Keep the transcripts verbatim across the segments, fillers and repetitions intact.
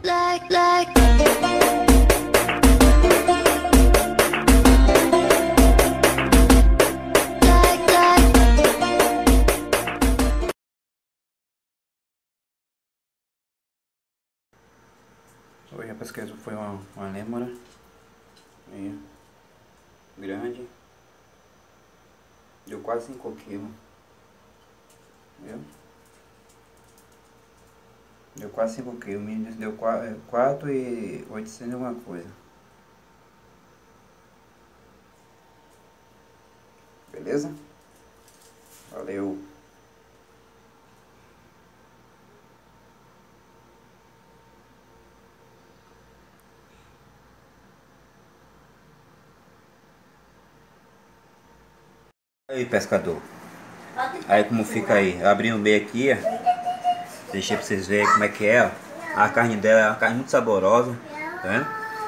like, like. Hoje a pesquisa foi uma, uma lêmura aí, grande, deu quase cinco quilos, viu? Deu quase cinco quilos, o menino deu quatro e oitocentos alguma coisa. Beleza? Valeu! Aí, pescador, aí como fica aí, eu abri no meio aqui, ó. Deixei pra vocês verem como é que é, ó. A carne dela é uma carne muito saborosa, tá vendo?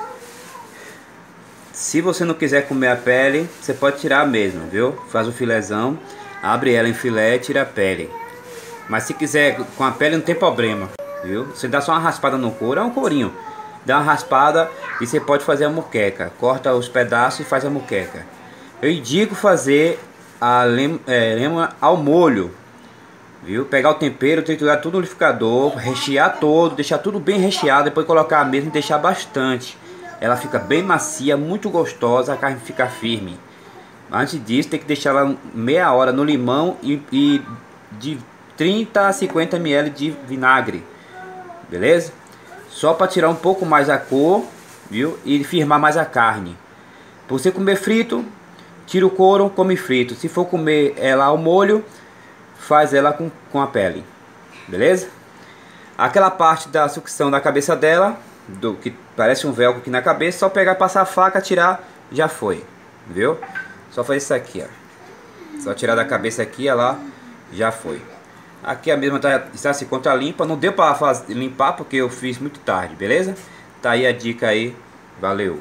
Se você não quiser comer a pele, você pode tirar mesmo, viu? Faz o filézão, abre ela em filé e tira a pele. Mas se quiser com a pele não tem problema, viu? Você dá só uma raspada no couro, é um courinho. Dá uma raspada e você pode fazer a moqueca. Corta os pedaços e faz a moqueca. Eu indico fazer a lema, é, lema ao molho, viu? Pegar o tempero, triturar tudo no liquidificador, rechear todo, deixar tudo bem recheado, depois colocar a mesma e deixar bastante. Ela fica bem macia, muito gostosa, a carne fica firme. Antes disso tem que deixar ela meia hora no limão e, e de trinta a cinquenta mililitros de vinagre, beleza? Só para tirar um pouco mais a cor, viu? E firmar mais a carne. Por você comer frito, tira o couro, come frito. Se for comer ela ao molho, faz ela com, com a pele. Beleza? Aquela parte da sucção da cabeça dela, do que parece um velcro aqui na cabeça, só pegar, passar a faca, tirar, já foi. Viu? Só fazer isso aqui, ó. Só tirar da cabeça aqui, ela já foi. Aqui a mesma tá, está se contra limpa. Não deu para fazer, limpar porque eu fiz muito tarde, beleza? Tá aí a dica aí. Valeu!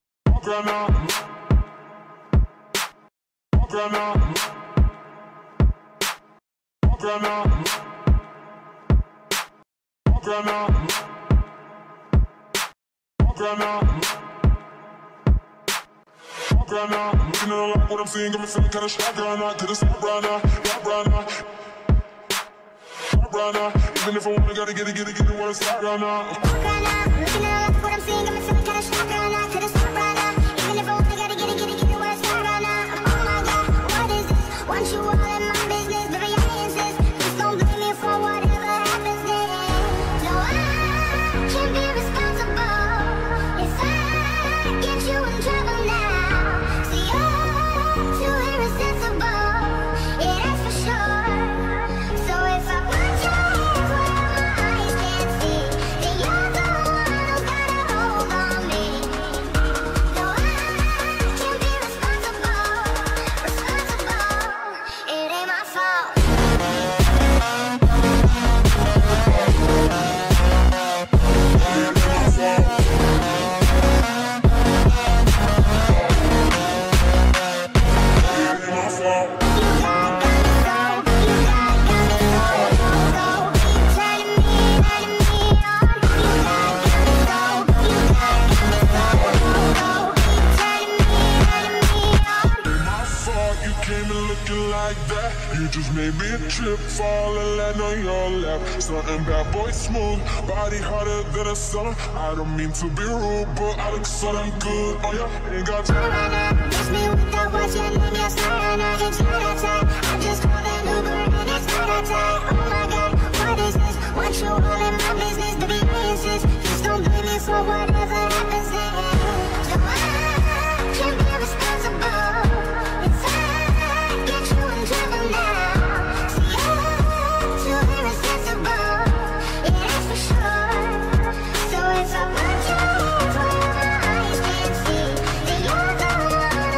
Grandma, grandma, grandma, grandma, grandma. You know like what I'm seeing, got me feeling kinda shy, grandma. Get us up, grandma, yeah, grandma, grandma. Even if I wanna, gotta get it, get it, get it, wanna stop, grandma. Grandma, you know like what I'm seeing, got me feeling kinda shy, grandma. Get us up, grandma. Even if I wanna, gotta get it, get it, get it, wanna stop, grandma. Want you all in my business, baby, I insist. Just don't blame me for whatever happens next. No, I can't be responsible if I get you in trouble now. See, you're too irresponsible, yeah, that's for sure. So if I put your hands where my eyes can't see, then you're the one who's got a hold on me. No, I can't be responsible, responsible. It ain't my fault. You just made me trip, fall and land on your lap. Something bad boy smooth, body harder than a sauna. I don't mean to be rude, but I look so damn good on ya. Ain't got time right now. Miss me with that watch, your name, yes, not night. It's not that time. I just called an Uber and it's not that time. Oh my God, what is this? Want you all in my business, baby, I insist. Just don't blame me for whatever happens next. No, I can't be responsible if I get you in trouble now. So if I put your hands where my eyes can't see, then you're the one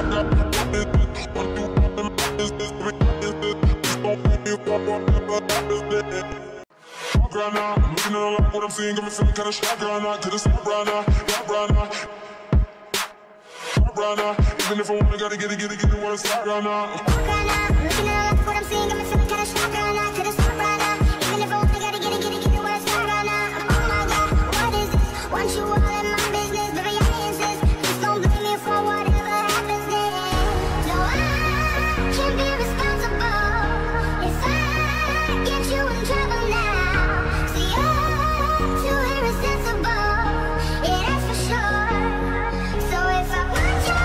Even if I wanna gotta get it, get it, get it, wanna stop right now. Walk right now, looking at what I'm seeing, got me feeling kinda shocked right now. Couldn't stop right now. Even if I wanna gotta get it, get it, get it, wanna stop right now. Oh my God, what is this? Want you all in my business, baby, I insist. Just don't blame me for whatever happens then. No, I can't be responsible if I get you in trouble now. See, you're too irresponsible, yeah, that's for sure. So if I want you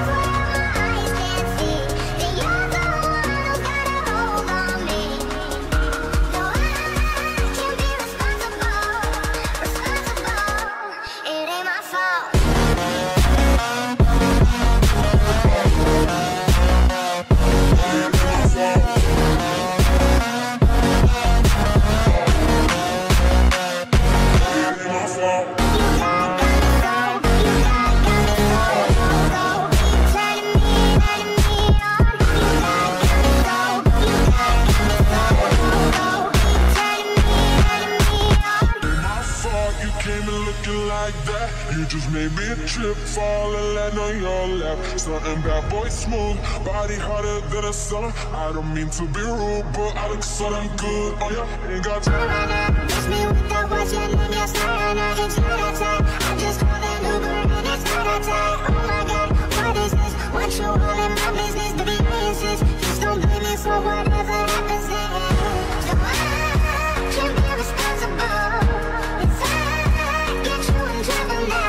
just made me trip, fall and land on your lap. Something bad boy smooth, body harder than a summer. I don't mean to be rude, but I look so damn good on ya. Ain't got time right now. Miss me with that watch and then you're starting out. It's not that time. I just called an Uber and it's not that time. Oh my God, what is this? Want you all in my business, baby, I insist. Just don't blame me for whatever happens then. So I can't be responsible if I get you in trouble now.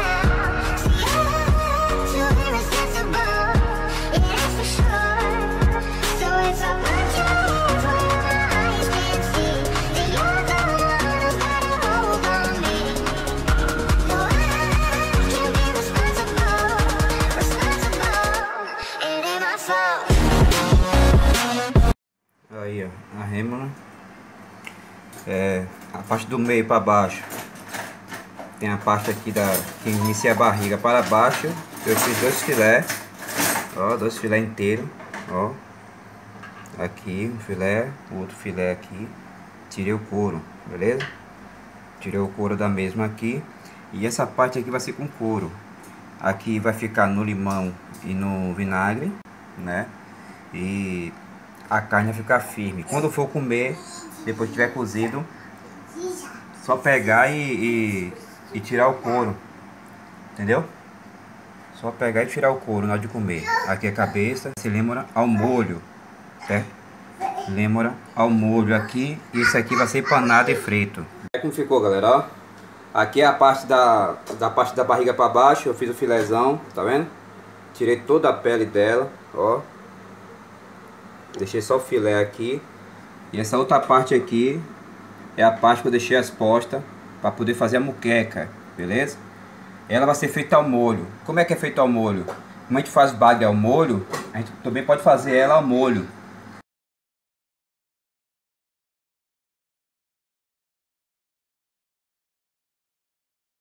Aí, ó, a rêmora, é, a parte do meio para baixo, tem a parte aqui da que inicia a barriga para baixo. Eu fiz dois filé, ó, dois filé inteiros, ó, aqui um filé, o outro filé aqui, tirei o couro, beleza? Tirei o couro da mesma aqui, e essa parte aqui vai ser com couro. Aqui vai ficar no limão e no vinagre, né? E a carne vai ficar firme. Quando for comer, depois que tiver cozido, só pegar e, e, e tirar o couro, entendeu? Só pegar e tirar o couro na hora de comer. Aqui é a cabeça, se lembra ao molho, certo? Lembra ao molho aqui. Isso aqui vai ser empanado e frito. É como ficou, galera, ó. Aqui é a parte da, da parte da barriga para baixo. Eu fiz o filézão, tá vendo? Tirei toda a pele dela, ó. Deixei só o filé aqui. E essa outra parte aqui é a parte que eu deixei as postas para poder fazer a muqueca, beleza? Ela vai ser feita ao molho. Como é que é feito ao molho? Como a gente faz bagre ao molho, a gente também pode fazer ela ao molho,